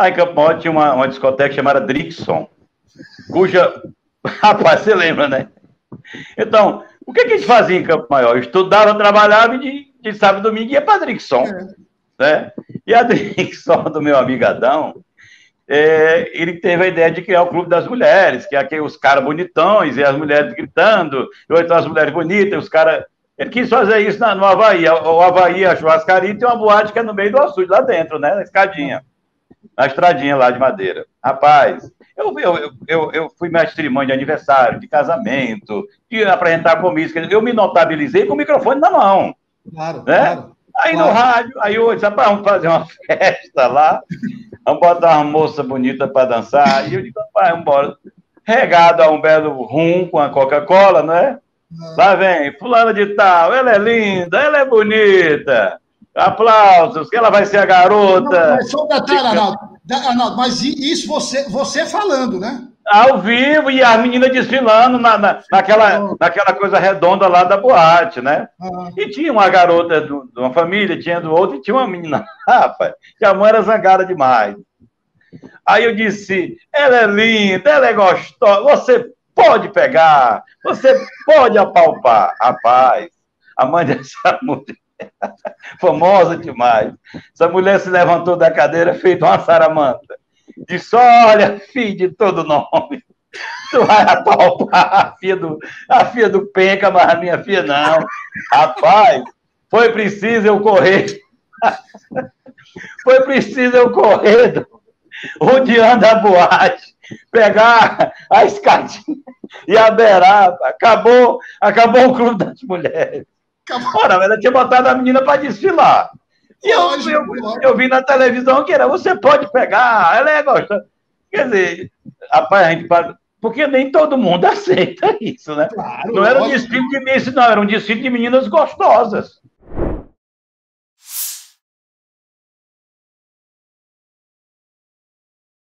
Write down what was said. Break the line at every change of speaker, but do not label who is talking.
Lá em Campo Maior tinha uma discoteca chamada Drixon, cuja... Rapaz, você lembra, né? Então, o que a gente fazia em Campo Maior? Eu estudava, trabalhava e de sábado e domingo ia para a Drixon, né? E a Drixon do meu amigo Adão, ele teve a ideia de criar o Clube das Mulheres, que é aqui os caras bonitões e as mulheres gritando, ou então as mulheres bonitas, os caras... Ele quis fazer isso no Havaí. O Havaí, a churrascaria, tem uma boate que é no meio do açude, lá dentro, né? Na escadinha, na estradinha lá de madeira. Rapaz, eu fui mestre de cerimônia de aniversário, de casamento, de apresentar comício. Eu me notabilizei com o microfone na mão.
Claro,
né?
claro.
Aí
Claro.
no rádio, aí eu disse, rapaz, vamos fazer uma festa lá, vamos botar uma moça bonita para dançar. E eu digo, rapaz, vamos embora. Regado a um belo rum com a Coca-Cola, não é? Lá vem, fulana de tal, ela é linda, ela é bonita. Aplausos, que ela vai ser a garota.
Não, mas só um detalhe, Arnaldo, mas isso você falando, né?
Ao vivo, e as meninas desfilando naquela coisa redonda lá da boate, né? E tinha uma garota de uma família, tinha do outro, e tinha uma menina, rapaz, que a mãe era zangada demais. Aí eu disse, ela é linda, ela é gostosa, você pode pegar, você pode apalpar. Rapaz, a mãe dessa mulher, famosa demais, essa mulher se levantou da cadeira, feito uma saramanta. Disse, olha, filho de todo nome, tu vai apalpar a filha do Penca, mas a minha filha não. Rapaz, foi preciso eu correr. Foi preciso eu correr rodeando a boate, pegar a escadinha e a beirada. Acabou o Clube das Mulheres. Ora, ela tinha botado a menina para desfilar. E eu vi na televisão que era, você pode pegar, ela é gostosa. Quer dizer, rapaz, a gente... Porque nem todo mundo aceita isso, né? Claro, não era um desfile de Miss, não, era um desfile de meninas gostosas.